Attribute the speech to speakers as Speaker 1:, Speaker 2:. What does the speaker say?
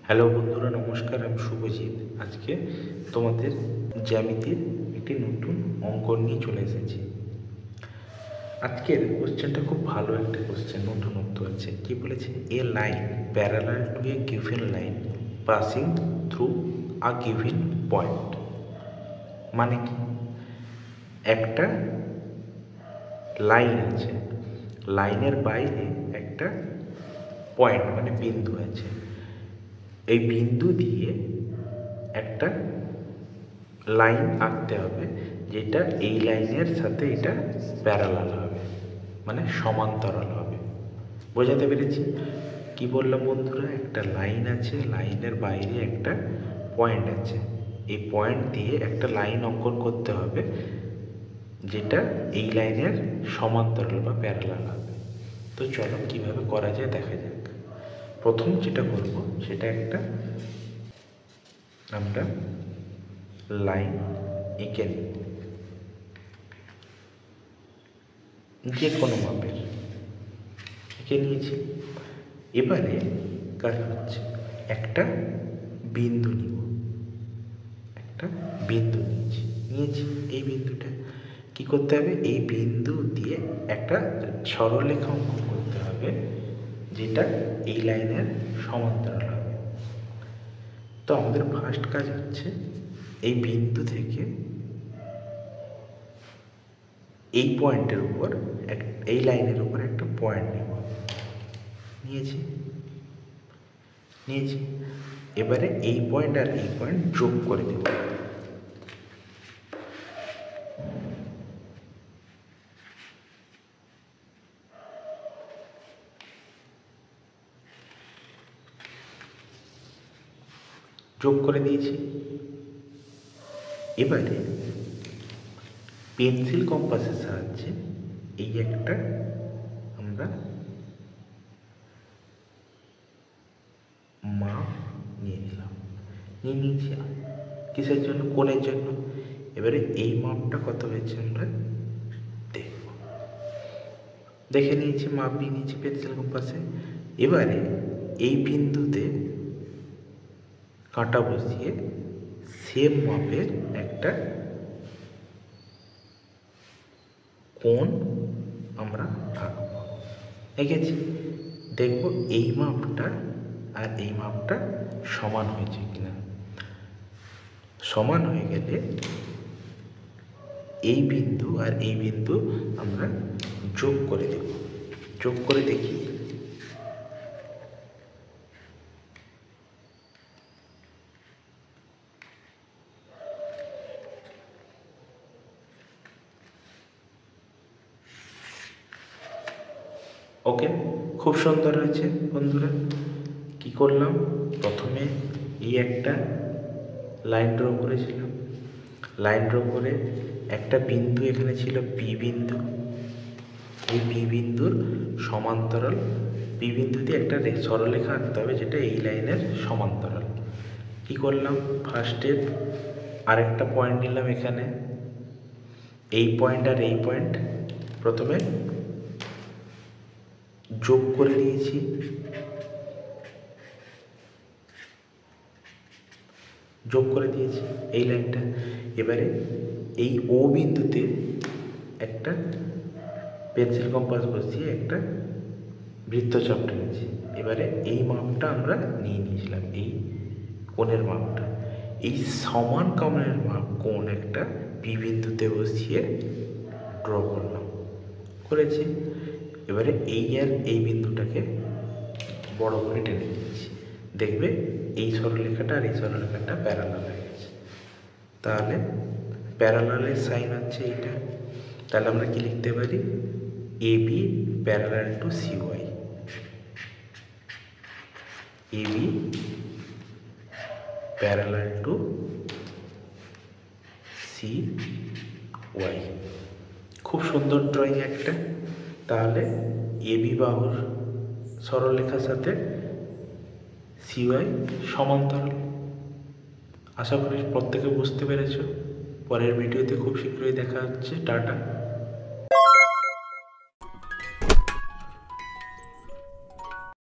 Speaker 1: Hello বন্ধুরা, নমস্কার। আমি শুভজিৎ। আজকে তোমাদের জ্যামিতির একটি নতুন অঙ্কন নিয়ে চলে এসেছি। আজকের কোশ্চেনটা খুব ভালো একটা কোশ্চেন, নতুনত্ব আছে। কি বলেছে? A line parallel to a given line passing through a given point. মানে কি? একটা লাইন আছে, লাইনের বাইরে একটা পয়েন্ট মানে বিন্দু আছে। এই বিন্দু দিয়ে একটা লাইন আঁকতে হবে, যেটা এই লাইনের সাথে এটা প্যারালাল হবে, মানে সমান্তরাল হবে। বোঝাতে পেরেছি? কি বললাম বন্ধুরা? একটা লাইন আছে, লাইনের বাইরে একটা পয়েন্ট আছে। এই পয়েন্ট দিয়ে একটা লাইন অঙ্কন করতে হবে, যেটা এই লাইনের সমান্তরাল বা প্যারালাল হবে। তো চলো কিভাবে করা যায় দেখা যাক। প্রথম যেটা করব সেটা একটা আমরা লাইন এঁকে নিই, যে কোনো মাপের এঁকে নিয়েছি। এবারে কাজ হচ্ছে একটা বিন্দু নিব, একটা বিন্দু নিয়েছি। এই বিন্দুটা কি করতে হবে? এই বিন্দু দিয়ে একটা সরলরেখা অঙ্কন করতে হবে, যেটা এই লাইনের সমান্তরাল হবে। তো আমাদের ফার্স্ট কাজ হচ্ছে এই বিন্দু থেকে এই পয়েন্টের উপর এই লাইনের উপর একটা পয়েন্ট নেব। নিয়েছি। এবারে এই পয়েন্ট আর এই পয়েন্ট যোগ করে দেব। যোগ করে দিয়েছি। এবারে পেন্সিল কম্পাসের সাহায্যে এই একটা আমরা মাপ নিয়েছি। কিসের জন্য? কোণের জন্য। এবারে এই মাপটা কত হয়েছে আমরা দেখব। দেখে নিয়েছি, মাপ নিয়ে নিয়েছি পেন্সিল কম্পাসে। এবারে এই বিন্দুতে কাঁটা বসিয়ে সেম মাপের একটা কোণ আমরা আঁকব। এঁকেছি। দেখব এই মাপটা আর এই মাপটা সমান হয়েছে কিনা। সমান হয়ে গেলে এই বিন্দু আর এই বিন্দু আমরা যোগ করে দেব। যোগ করে দেখি। ওকে, খুব সুন্দর হয়েছে বন্ধুরা। কি করলাম? প্রথমে এই একটা লাইন ড্র করেছিলাম। লাইন ড্র করে একটা বিন্দু এখানে ছিল পি বিন্দু। এই পি বিন্দুর সমান্তরাল পি বিন্দু দিয়ে একটা সরলরেখা আঁকতে হবে, যেটা এই লাইনের সমান্তরাল। কি করলাম? ফার্স্টে আরেকটা পয়েন্ট নিলাম এখানে। এই পয়েন্ট আর এই পয়েন্ট প্রথমে যোগ করে দিয়েছি। এই লাইনটা। এবারে এই ও বিন্দুতে একটা পেন্সিল কম্পাস বসিয়ে একটা বৃত্তচাপ টেনেছি। এবারে এই মাপটা আমরা নিয়ে নিয়েছিলাম, এই কোণের মাপটা। এই সমান কোণের কোণ একটা পি বিন্দুতে বসিয়ে ড্র করেছি। এবারে এই আর এই বিন্দুটাকে বড় করে টেনে দিয়েছি। দেখবে এই সরলরেখাটা আর এই সরলরেখাটা প্যারালাল হয়ে গেছে। তাহলে প্যারালালের সাইন হচ্ছে এইটা। তাহলে আমরা কি লিখতে পারি? A B parallel to C Y. A B parallel to C Y. খুব সুন্দর ড্রয়িং একটা। তাহলে এ বি বাহুর সরলরেখার সাথে সি ওয়াই সমান্তরাল। আশা করি প্রত্যেকে বুঝতে পেরেছ। পরের ভিডিওতে খুব শীঘ্রই দেখা হচ্ছে। টাটা।